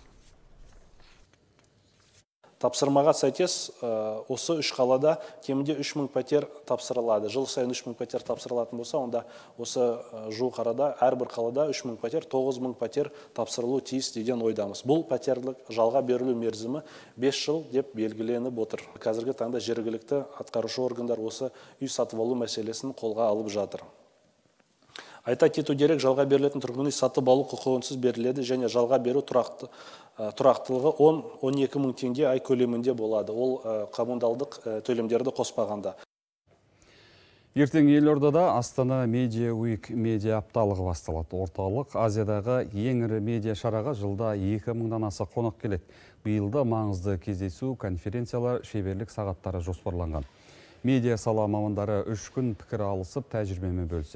Тапсырмаға сәйкес осы 3 қалада кемінде 3000 пәтер тапсырылады. Жыл сайын 3000 пәтер тапсырылатын болса, онда осы жуық арада әрбір қалада 3000 пәтер, 9000 пәтер тапсырылу тиіс деген ойдамыз. Бұл пәтерлік жалға берілу мерзімі 5 жыл деп белгіленіп отыр. Қазіргі таңда жергілікті атқарушы органдар осы үй сатып алу мәселесін қолға алып жатыр. Айта кету керек, жалға берілетін тұрғын үй сатып алу құқығынсыз беріледі және жалға беру тұрақтылығы 10-12 мың теңге ай көлемінде болады. Ол коммуналдық төлемдерді қоспағанда. Ертең Елордада Астана Media Week медиа апталығы басталады. Орталық Азиядағы ең ірі медиа шараға жылда 2000-нан аса қонақ келеді. Биылда маңызды кездесу, конференциялар, шеберлік сағаттары жоспарланған. Медиа сала мамандары 3 күн пікір алысып, тәжірибемен бөліседі.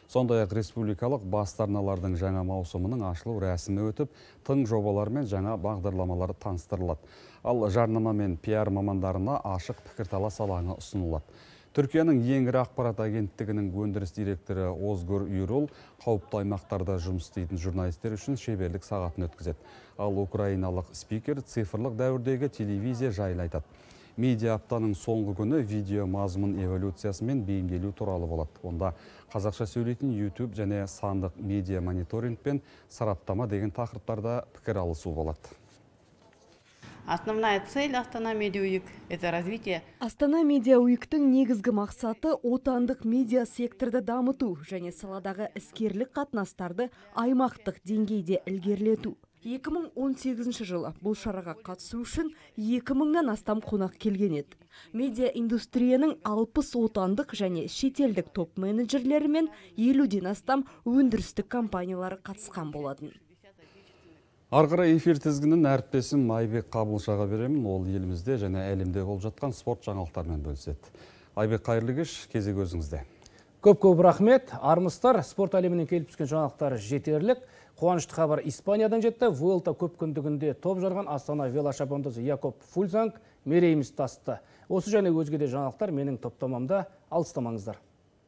Сондай-ақ республикалық басты арналардың жаңа маусымының ашылу рәсімі өтіп, тың жобалар мен жаңа бағдарламалар таныстырылады. Ал жарнама мен пиар мамандарына ашық пікірталас алаңы ұсынылады. Түркияның ең ірі ақпарат агенттігінің өндіріс директоры Озгур Юрул қауіпті аймақтарда жұмыс істейтін журналистер үшін шеберлік сағатын өткізеді. Ал украиналық спикер цифрлық дәуірдегі телевизия жайлы айтады. Медиа аптаның соңғы күні видео мазмұн эволюциясы мен бейімделу туралы болады. Онда қазақша сөйлейтін YouTube және сандық медиа мониторинг пен сараптама деген тақырыптарда пікір алысу болады. Основная цель Астана Медиа Уик – это развитие. Астана Медиа Уиктің негізгі мақсаты отандық медиа секторды дамыту және саладағы іскерлік қатынастарды аймақтық деңгейде ілгерілету. 2018 жылы бұл шараға қатысу үшін 2000-нан астам қонақ келген еді. Медиа индустрияның 60 отандық және шетелдік топ менеджерлері мен 50-ден астам өндірістік компаниялары қатысқан болатын. Арғыра эфир тізгінін әріптесім Айбек Қабылшаға беремін. Ол елімізде және әлемде болып жатқан спорт жаңалықтармен бөліседі. Айбек, қайырлы кеш, кезек өзіңізде. Көп рахмет. Армыстар, спорт әлемінен келіп түскен жаңалықтар жетерлік. Қуанышты хабар Испаниядан жетті. Vuelta көп күндігінде топ жарған Астана велошабандозы Якоб Фульсанг мерейіміз тасты. Осы және өзге де жаңалықтар менің топтамамда, алыстамаңыздар.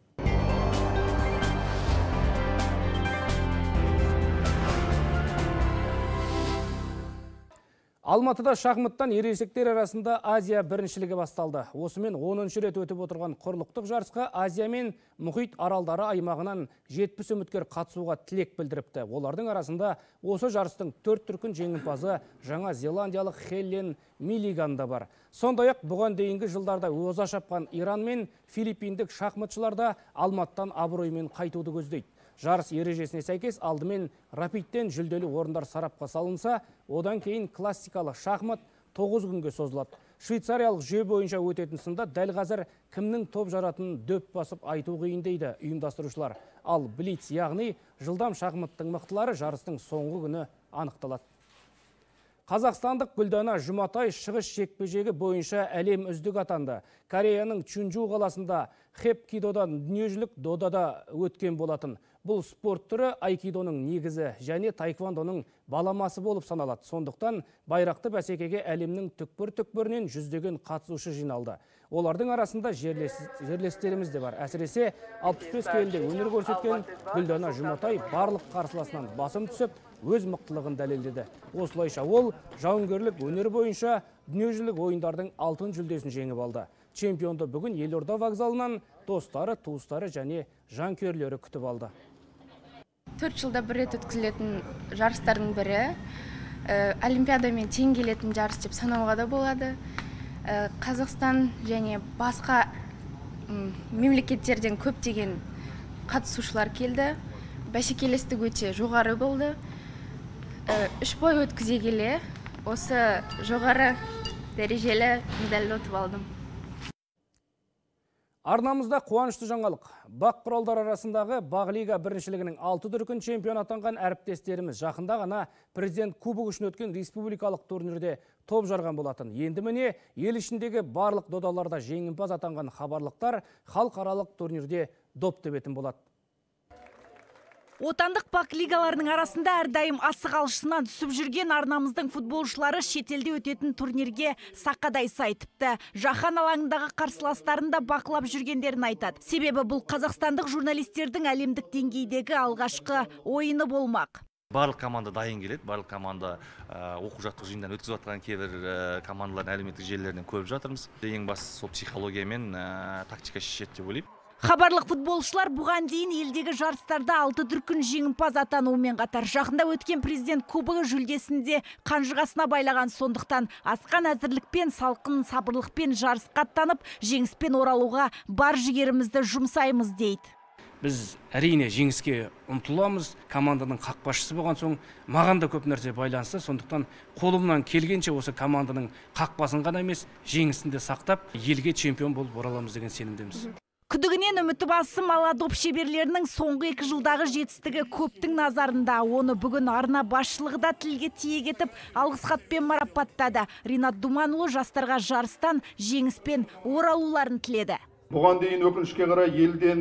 Алматыда шахматтан ересектер арасында Азия біріншілігі басталды. Осымен 10-шы рет өтіп отырған құрлықтық жарысқа Азия мен мұхит аралдары аймағынан 70 үміткер қатысуға тілек білдіріпті. Олардың арасында осы жарыстың 4 дүркін жеңімпазы жаңа зеландиялық Хеллен Миллиган да бар. Сондай-ақ бұған дейінгі жылдарда оза шапқан Иран мен филиппиндік шахматшылар да Алматыдан абыроймен қайтуды көздейді. Жарыс ережесіне сәйкес алдымен рапидтен жүлделі орындар сарапқа салынса, одан кейін классикалық шахмат 9 күнге созылады. Швейцариялық жүйе бойынша өтетін сында дәл қазір кімнің топ жаратынын дөп басып айту қиын дейді ұйымдастырушылар. Ал блиц, яғни жылдам шахматтың мықтылары жарыстың соңғы күні анықталады. Қазақстандық Гүлдана Жұматай шығыс жекпе-жегі бойынша әлем үздік атанды. Кореяның Чунжу қаласында хепкидодан дүниежүзілік додада өткен болатын. Бұл спорт түрі айкидоның негізі және тайквандоның баламасы болып саналады. Сондықтан байрақты бәсекеге әлемнің түкпір-түкпірінен жүздеген қатысушы жиналды. Олардың арасында жерлестеріміз де бар. Әсіресе 65 келіде өнер көрсеткен Гүлдана Жұматай барлық қарсыласынан басым түсіп, өз мықтылығын дәлелдеді. Осылайша ол жауынгерлік өнер бойынша дүниежүзілік ойындардың алтын жүлдесін жеңіп алды. Чемпионды бүгін Елорда вокзалынан достары, туыстары және жанкүйерлері күтіп алды. 4 жылда бір рет өткізілетін жарыстардың бірі, олимпиадамен тең келетін жарыс деп санауға да болады. Қазақстан және басқа мемлекеттерден көптеген қатысушылар келді. Бәсекелестік өте жоғары болды. 3 бой өткізе келе, осы жоғары дәрежелі медаль ұтып алдым. Арнамызда қуанышты жаңалық. Бақ құралдар арасындағы Бағлига біріншілігінің 6 дүркін чемпион атанған әріптестеріміз жақында ғана президент кубогы үшін өткен республикалық турнирде топ жарған болатын. Енді міне ел ішіндегі барлық додаларда жеңімпаз атанған хабарлықтар халықаралық турнирде доп тебетін болады. Отандық бақ лигаларының арасында әрдайым асық алшысынан түсіп жүрген арнамыздың футболшылары шетелде өтетін турнирге сақадай сайтыпты. Жаһан алаңындағы қарсыластарын да бақылап жүргендерін айтады. Себебі бұл қазақстандық журналистердің әлемдік деңгейдегі алғашқы ойыны болмақ. Барлық команда дайын келеді, барлық команда оқу жаттығу жиындан өткізіп жатқан кейбір командалардың әлеуметтік желілерінен көріп жатырмыз. Ең бастысы сол психология мен тактика шешеді деп ойлаймын. Хабарлық футболшылар бұған дейін елдегі жарыстарда 6 дүркін жеңімпаз атануымен қатар жақында өткен президент кубогы жүлдесінде қанжығасына байлаған, сондықтан асқан әзірлікпен, салқын сабырлықпен жарысқа аттанып, жеңіспен оралуға бар жігерімізді жұмсаймыз дейді. Біз әрине жеңіске ұмтыламыз. Команданың қақпашысы болған соң маған да көп нәрсе байланысты. Сондықтан қолымнан келгенше осы команданың қақпасын ғана емес, жеңісін де сақтап, елге чемпион болып ораламыз деген сенімдеміз. Күдігінен үміті басым ала доп шеберлерінің соңғы 2 жылдағы жетістігі көптің назарында. Оны бүгін арна басшылығы да тілге тиек етіп, алғыс хатпен марапаттады. Ринат Думанұлы жастарға жарыстан жеңіспен оралуларын тіледі. Бұған дейін өкінішке қарай елден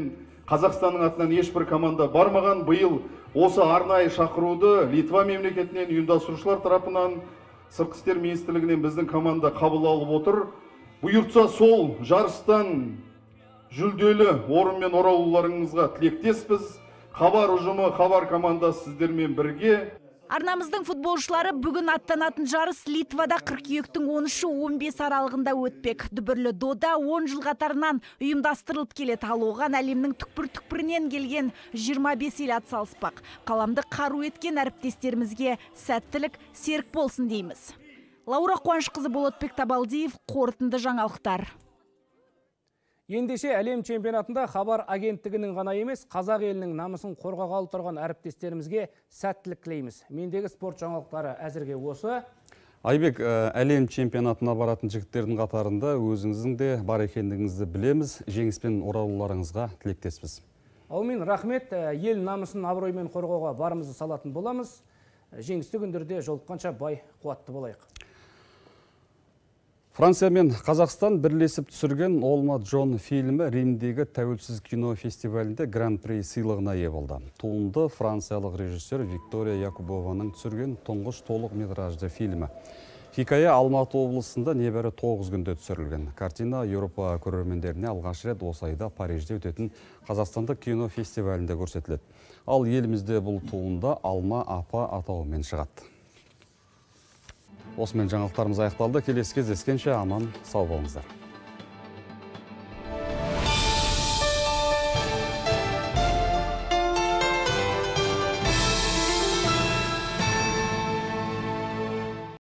Қазақстанның атынан ешбір команда бармаған. Биыл осы арнайы шақыруды Литва мемлекетінен ұйымдастырушылар тарапынан Сыртқы істер министрлігінен біздің команда қабыл алып отыр. Бұйыртса сол жарыстан жүлделі орынмен оралуларыңызға тілектеспіз. Хабар ұжымы, Хабар командасы сіздермен бірге. Арнамыздың футболшылары бүгін аттанатын жарыс Литвада қыркүйектің 13-15 аралығында өтпек. Дүбірлі дода 10 жыл қатарынан ұйымдастырылып келеді. Ал оған әлемнің түкпір-түкпірінен келген 25 ел атсалыспақ. Қаламды қару еткен әріптестерімізге сәттілік, серік болсын дейміз. Лаура Қуанышқызы, Болотбек Табалдиев, қорытынды жаңалықтар. Ендеше әлем чемпионатында Хабар агенттігінің ғана емес, қазақ елінің намысын қорғағалы тұрған әріптестерімізге сәттілік тілейміз. Мендегі спорт жаңалықтары әзірге осы. Айбек, әлем чемпионатына баратын жігіттердің қатарында өзіңіздің де бар екендігіңізді білеміз. Жеңіспен оралуларыңызға тілектеспіз. Аумин, рахмет. Ел намысын абыроймен қорғауға барымызды салатын боламыз. Жеңісті күндерде жолыққанша бай, қуатты болайық. Франция мен Қазақстан бірлесіп түсірген Олма Джон фильмі Римдегі тәуелсіз кино фестивалінде Гран-при сыйлығына ие болды. Туынды франциялық режиссер Виктория Якубованың түсірген тұңғыш толық метражды фильмі. Хикая Алматы облысында небәрі 9 күнде түсірілген. Картина Еуропа көрермендеріне алғаш рет осы айда Парижде өтетін Қазақстандық кино фестивалінде көрсетіледі. Ал елімізде бұл туынды Алма апа атауымен шығады. Осымен жаңалықтарымыз аяқталды. Келесі кездескенше аман сау болыңыздар.